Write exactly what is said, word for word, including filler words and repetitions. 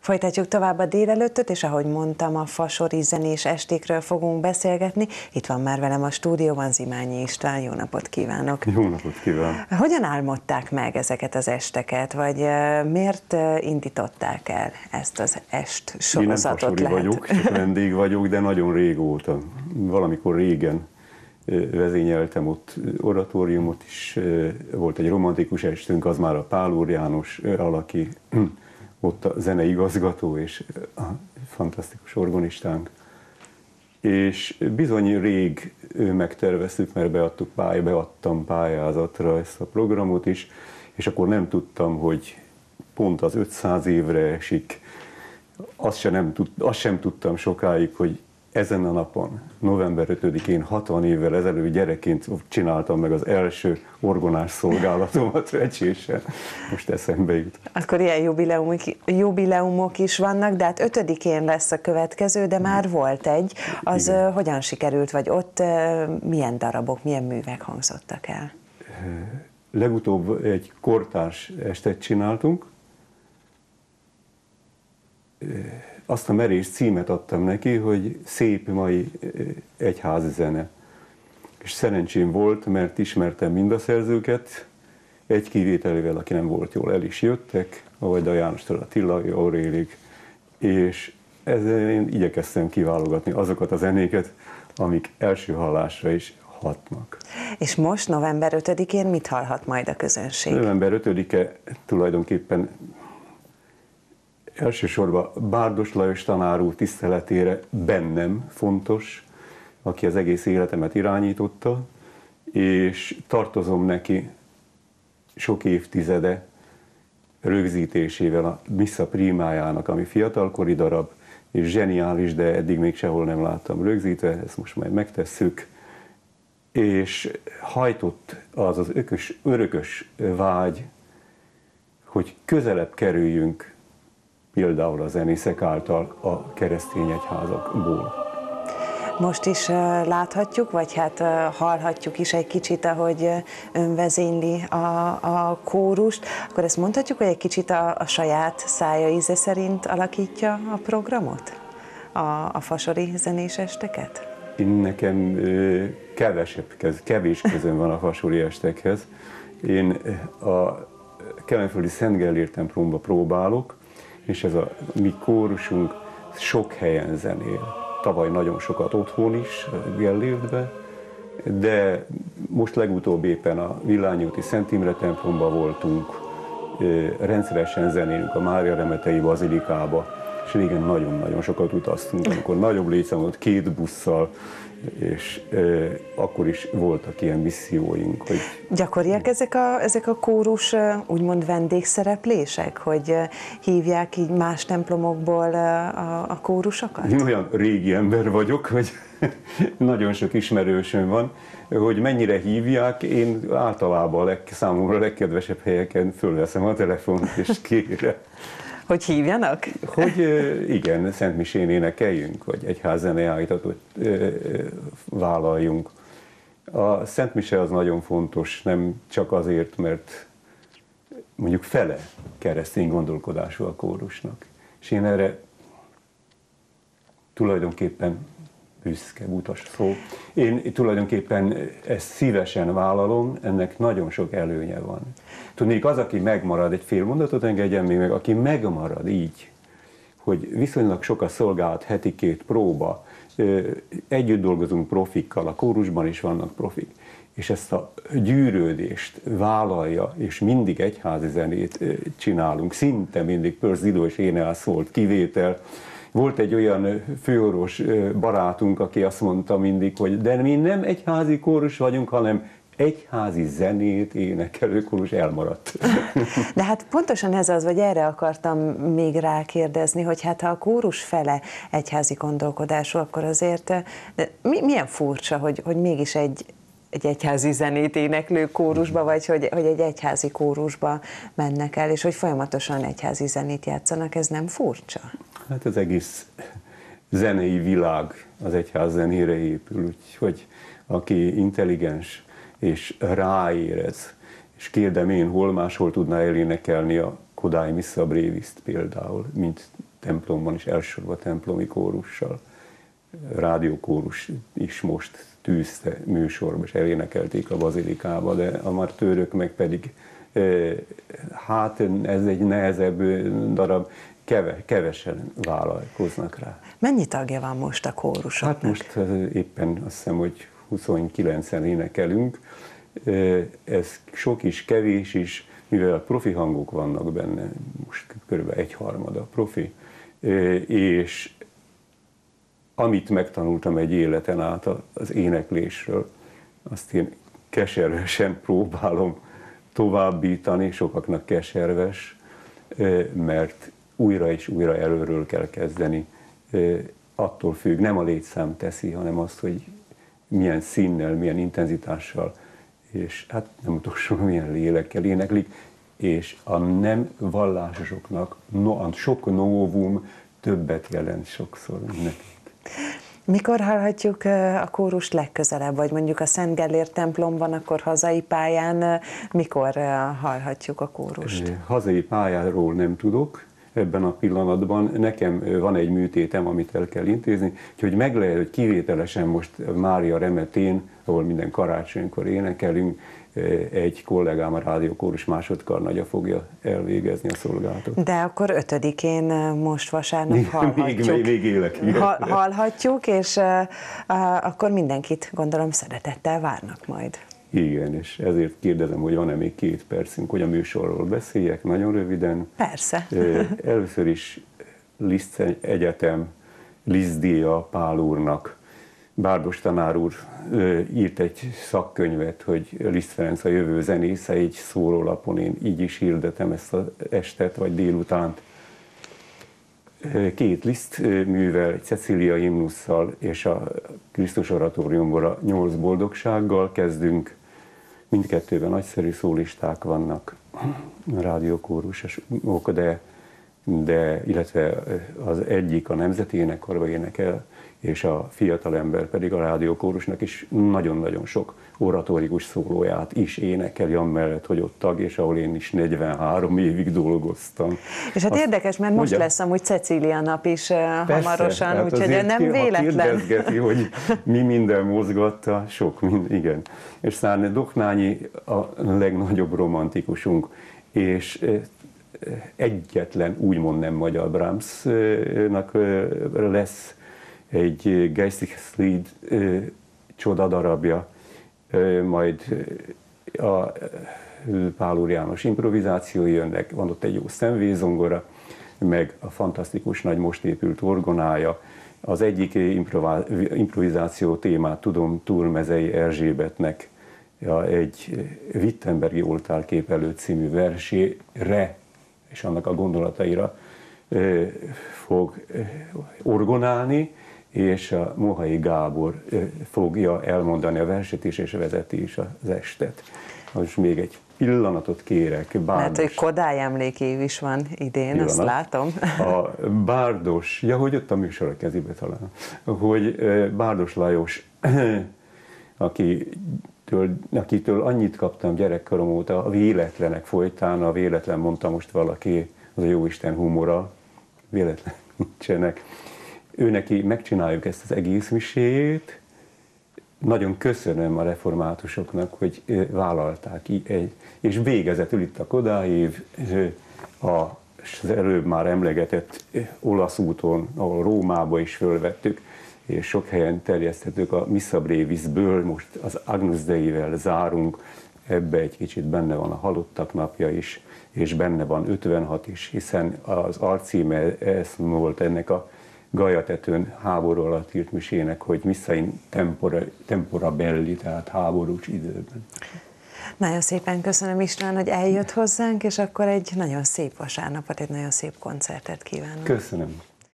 Folytatjuk tovább a délelőttöt, és ahogy mondtam, a fasori zenés estékről fogunk beszélgetni. Itt van már velem a stúdióban Zimányi István, jó napot kívánok! Jó napot kívánok! Hogyan álmodták meg ezeket az esteket, vagy miért indították el ezt az est sorozatot? Én nem fasori vagyok, csak vendég vagyok, de nagyon régóta. Valamikor régen vezényeltem ott oratóriumot is, volt egy romantikus estünk, az már a Pál Úr János alaki, ott a zeneigazgató és a fantasztikus organistánk. És bizony rég megterveztük, mert beadtuk pály, beadtam pályázatra ezt a programot is, és akkor nem tudtam, hogy pont az ötszáz évre esik. Azt sem, nem tud, azt sem tudtam sokáig, hogy ezen a napon, november ötödikén, hatvan évvel ezelőtt gyerekként csináltam meg az első orgonás szolgálatomat Recsésen. Most eszembe jut. Akkor ilyen jubileumok, jubileumok is vannak, de hát ötödikén lesz a következő, de már volt egy. Az Igen. Hogyan sikerült, vagy ott milyen darabok, milyen művek hangzottak el? Legutóbb egy kortárs estet csináltunk. Azt a merés címet adtam neki, hogy szép mai egyházi zene. És szerencsém volt, mert ismertem mind a szerzőket, egy kivételével, aki nem volt jól, el is jöttek, ahogy a Jánostól a Attila, Aurélig, és ezzel én igyekeztem kiválogatni azokat a zenéket, amik első hallásra is hatnak. És most november ötödikén mit hallhat majd a közönség? november ötödike tulajdonképpen elsősorban Bárdos Lajos tanár úr tiszteletére bennem fontos, aki az egész életemet irányította, és tartozom neki sok évtizede rögzítésével a Missa Primájának, ami fiatalkori darab, és zseniális, de eddig még sehol nem láttam rögzítve, ezt most majd megtesszük. És hajtott az az ökös, örökös vágy, hogy közelebb kerüljünk például a zenészek által a keresztény egyházakból. Most is láthatjuk, vagy hát hallhatjuk is egy kicsit, ahogy ön vezényli a, a kórust, akkor ezt mondhatjuk, hogy egy kicsit a, a saját szája íze szerint alakítja a programot? A, a fasori zenés esteket? Én nekem kevesebb, kevés közön van a fasori estekhez. Én a Kelenföldi Szent Gellért templomba próbálok, és ez a mi kórusunk sok helyen zenél. Tavaly nagyon sokat otthon is, Gellértbe, de most legutóbb éppen a Villányúti Szent Imre templomba voltunk, rendszeresen zenélünk a Mária Remetei Bazilikába, és régen nagyon-nagyon sokat utaztunk, amikor nagyobb létszámot két busszal, és e, akkor is voltak ilyen misszióink. Hogy... Gyakoriak ezek a, ezek a kórus úgymond vendégszereplések, hogy hívják így más templomokból a, a kórusokat? Én olyan régi ember vagyok, hogy nagyon sok ismerősöm van, hogy mennyire hívják, én általában a leg, számomra a legkedvesebb helyeken fölveszem a telefont és kérem. Hogy hívjanak? Hogy igen, szentmisén énekeljünk, vagy egyházzene állítatot vállaljunk. A szentmise az nagyon fontos, nem csak azért, mert mondjuk fele keresztény gondolkodású a kórusnak. És én erre tulajdonképpen büszke, utas szó. Én tulajdonképpen ezt szívesen vállalom, ennek nagyon sok előnye van. Tudnék, az, aki megmarad, egy fél mondatot engedjen még meg, aki megmarad így, hogy viszonylag sok a szolgálat, heti két próba, együtt dolgozunk profikkal, a kórusban is vannak profik, és ezt a gyűrődést vállalja, és mindig egyházi zenét csinálunk, szinte mindig Pörsz Zidó és én elszólt kivétel. Volt egy olyan főorvos barátunk, aki azt mondta mindig, hogy de mi nem egyházi kórus vagyunk, hanem egyházi zenét énekelő kórus, elmaradt. De hát pontosan ez az, vagy erre akartam még rákérdezni, hogy hát ha a kórus fele egyházi gondolkodású, akkor azért de mi, milyen furcsa, hogy, hogy mégis egy, egy egyházi zenét éneklő kórusba, vagy hogy, hogy egy egyházi kórusba mennek el, és hogy folyamatosan egyházi zenét játszanak, ez nem furcsa? Hát az egész zenei világ az egyház zenére épül, úgyhogy aki intelligens és ráérez, és kérdem én, hol máshol tudná elénekelni a Kodály Missa Brevis-t például, mint templomban is, elsősorban templomi kórussal. Rádiókórus is most tűzte műsorba, és elénekelték a bazilikába, de a martőrök meg pedig, hát ez egy nehezebb darab, keve, kevesen vállalkoznak rá. Mennyi tagja van most a kórusoknak? Hát most éppen azt hiszem, hogy huszonkilencen énekelünk. Ez sok is, kevés is, mivel profi hangok vannak benne, most kb. Egyharmada profi, és amit megtanultam egy életen át az éneklésről, azt én keservesen próbálom továbbítani, sokaknak keserves, mert újra és újra előről kell kezdeni. Attól függ, nem a létszám teszi, hanem azt, hogy milyen színnel, milyen intenzitással, és hát nem utolsó, milyen lélekkel éneklik, és a nem vallásosoknak no, sok novum többet jelent sokszor nekik. Mikor hallhatjuk a kórust legközelebb, vagy mondjuk a Szent Gellért templomban, akkor hazai pályán mikor hallhatjuk a kórust? Hazai pályáról nem tudok ebben a pillanatban. Nekem van egy műtétem, amit el kell intézni, úgyhogy meg lehet, hogy kivételesen most Mária remetén, ahol minden karácsonykor énekelünk, egy kollégám, a rádiókórus másodkarnagya fogja elvégezni a szolgálatot. De akkor ötödikén most vasárnap hallhatjuk. Még, még, még élek. Ha, hallhatjuk, és uh, akkor mindenkit gondolom szeretettel várnak majd. Igen, és ezért kérdezem, hogy van-e még két percünk, hogy a műsorról beszéljek, nagyon röviden. Persze. Először is Liszt Egyetem Liszt-díja Pál úrnak. Bárdos tanár úr írt egy szakkönyvet, hogy Liszt Ferenc a jövő zenésze, egy szórólapon én így is hirdetem ezt az estet, vagy délutánt. Két Liszt művel, egy Cecília himnusszal és a Krisztus oratóriumból a nyolc boldogsággal kezdünk. Mindkettőben nagyszerű szólisták vannak, rádiókórusok, de, de illetve az egyik a Nemzeti Énekkarba énekel, és a fiatalember pedig a rádiókórusnak is nagyon-nagyon sok oratórikus szólóját is énekel, amellett, hogy ott tag, és ahol én is negyvenhárom évig dolgoztam. És hát azt, érdekes, mert most ugye, lesz amúgy Cecília nap is persze, hamarosan, hát úgyhogy nem kér, véletlen. Ha kérdezgeti, hogy mi minden mozgatta, sok mind, igen. És Szárne Doknányi a legnagyobb romantikusunk, és egyetlen úgymond nem magyar Brahmsnak lesz egy Geistiges Lied csodadarabja, majd a Pál úr János improvizációi jönnek, van ott egy jó szemvészongora, meg a fantasztikus nagy most épült orgonája. Az egyik improvizáció témát tudom Túrmezei Erzsébetnek egy Wittenbergi oltárkép előtt című versére és annak a gondolataira fog orgonálni, és a Mohai Gábor fogja elmondani a verset is, és vezeti is az estet. Most még egy pillanatot kérek. Bárdos. Mert hogy Kodály emlékév is van idén, pillanat. Azt látom. A Bárdos, ja, hogy ott a műsor a kezébe talán, hogy Bárdos Lajos, akitől, akitől annyit kaptam gyerekkorom óta, a véletlenek folytán, a véletlen mondta most valaki, az a jóisten humora, véletlen nincsenek. Ő neki megcsináljuk ezt az egész miséjét. Nagyon köszönöm a reformátusoknak, hogy vállalták, és végezetül itt a Kodályév, az előbb már emlegetett olasz úton, ahol Rómába is fölvettük, és sok helyen terjesztettük a Missa Brevisből, most az Agnus Dei-vel zárunk, ebbe egy kicsit benne van a halottak napja is, és benne van ötvenhat is, hiszen az alcíme ez volt ennek a Gajatetőn háború alatt írt misének, hogy Missa in tempora, tempora belli, tehát háborús időben. Nagyon szépen köszönöm István, hogy eljött hozzánk, és akkor egy nagyon szép vasárnapot, egy nagyon szép koncertet kívánok. Köszönöm.